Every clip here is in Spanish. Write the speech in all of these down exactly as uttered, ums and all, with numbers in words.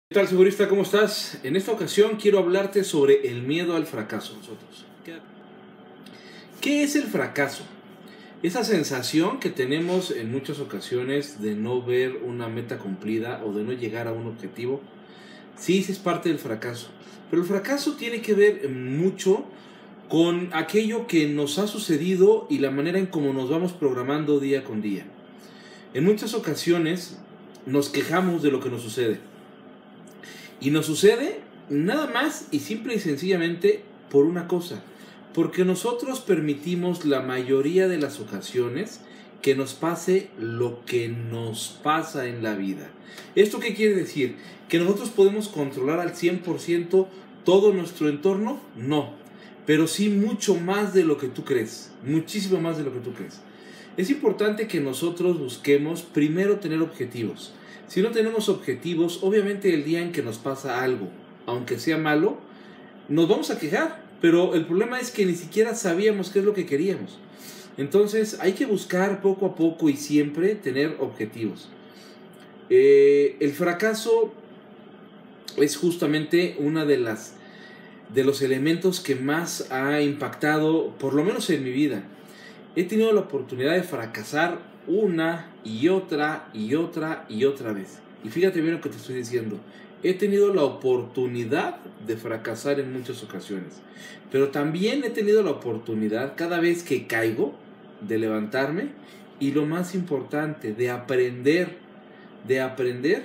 ¿Qué tal, segurista? ¿Cómo estás? En esta ocasión quiero hablarte sobre el miedo al fracaso. Nosotros. ¿Qué es el fracaso? Esa sensación que tenemos en muchas ocasiones de no ver una meta cumplida o de no llegar a un objetivo. Sí, sí es parte del fracaso. Pero el fracaso tiene que ver mucho con aquello que nos ha sucedido y la manera en cómo nos vamos programando día con día. En muchas ocasiones nos quejamos de lo que nos sucede. Y nos sucede nada más y simple y sencillamente por una cosa. Porque nosotros permitimos la mayoría de las ocasiones que nos pase lo que nos pasa en la vida. ¿Esto qué quiere decir? ¿Que nosotros podemos controlar al cien por ciento todo nuestro entorno? No. Pero sí mucho más de lo que tú crees. Muchísimo más de lo que tú crees. Es importante que nosotros busquemos primero tener objetivos. Si no tenemos objetivos, obviamente el día en que nos pasa algo, aunque sea malo, nos vamos a quejar. Pero el problema es que ni siquiera sabíamos qué es lo que queríamos. Entonces hay que buscar poco a poco y siempre tener objetivos. Eh, el fracaso es justamente una de las de los elementos que más ha impactado, por lo menos en mi vida. He tenido la oportunidad de fracasar una y otra y otra y otra vez. Y fíjate bien lo que te estoy diciendo. He tenido la oportunidad de fracasar en muchas ocasiones. Pero también he tenido la oportunidad, cada vez que caigo, de levantarme. Y lo más importante, de aprender. De aprender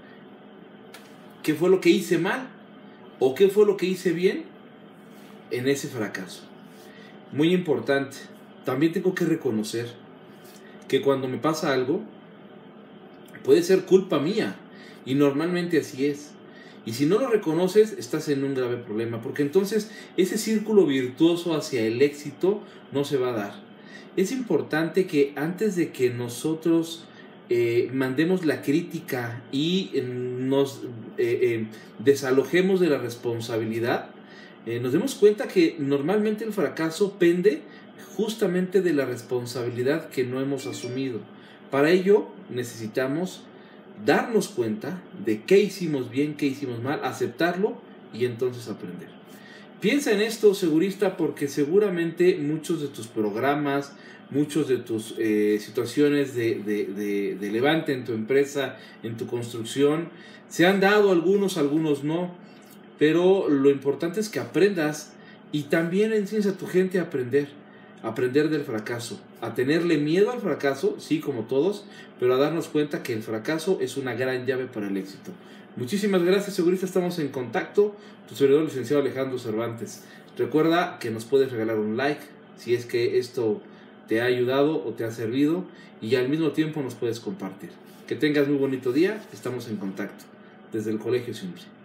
qué fue lo que hice mal o qué fue lo que hice bien en ese fracaso. Muy importante. También tengo que reconocer que cuando me pasa algo, puede ser culpa mía. Y normalmente así es. Y si no lo reconoces, estás en un grave problema. Porque entonces ese círculo virtuoso hacia el éxito no se va a dar. Es importante que antes de que nosotros eh, mandemos la crítica y eh, nos eh, eh, desalojemos de la responsabilidad, eh, nos demos cuenta que normalmente el fracaso pende justamente de la responsabilidad que no hemos asumido. Para ello necesitamos darnos cuenta de qué hicimos bien, qué hicimos mal, aceptarlo y entonces aprender. Piensa en esto, segurista, porque seguramente muchos de tus programas, muchos de tus eh, situaciones de, de, de, de levante en tu empresa, en tu construcción, se han dado algunos, algunos no, pero lo importante es que aprendas y también enseñes a tu gente a aprender. Aprender del fracaso, a tenerle miedo al fracaso, sí, como todos, pero a darnos cuenta que el fracaso es una gran llave para el éxito. Muchísimas gracias, segurista, estamos en contacto. Tu servidor, licenciado Alejandro Cervantes. Recuerda que nos puedes regalar un like si es que esto te ha ayudado o te ha servido, y al mismo tiempo nos puedes compartir. Que tengas muy bonito día, estamos en contacto desde el Colegio Simple.